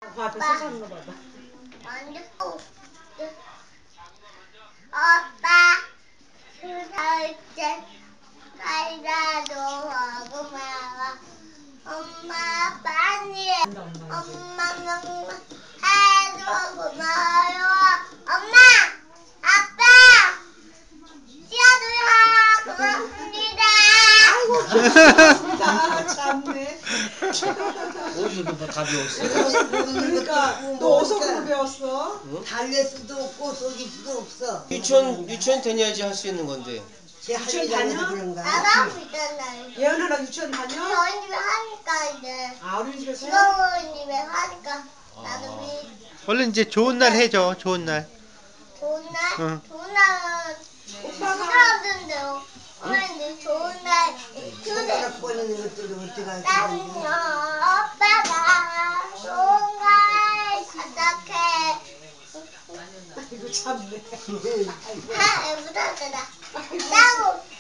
앞에 솟아는 거 봐봐. 오빠 수다이제 살다도 고마워. 엄마 많이 엄마는 해도 고마워요. 엄마 아빠 뛰어들어 고맙습니다. 아, 참네. 어디서 다 배웠어? 그러니까 너 어디서 그거 배웠어? 달랠 수도 없고 속일 수도 없어. 유치원 다녀야지 할 수 있는 건데. 제 유치원 할머니가 다녀? 그런가? 나가고 있잖아요. 예언아랑 유치원 다녀? 저희 집에 하니까 이제 아, 어린이집에서? 지금 집에 하니까 나도 얼른 이제 좋은 날 해줘. 좋은 날. 좋은 날? 응. 좋은 날은 오빠가 싫어하던데요. 오늘 좋은 날 휴대 손가락 꺼내는 것들도 어떻게 나는요 할지. 오빠가 좋은 걸 시작해. 이거 참네. 아, 못하잖아. 나고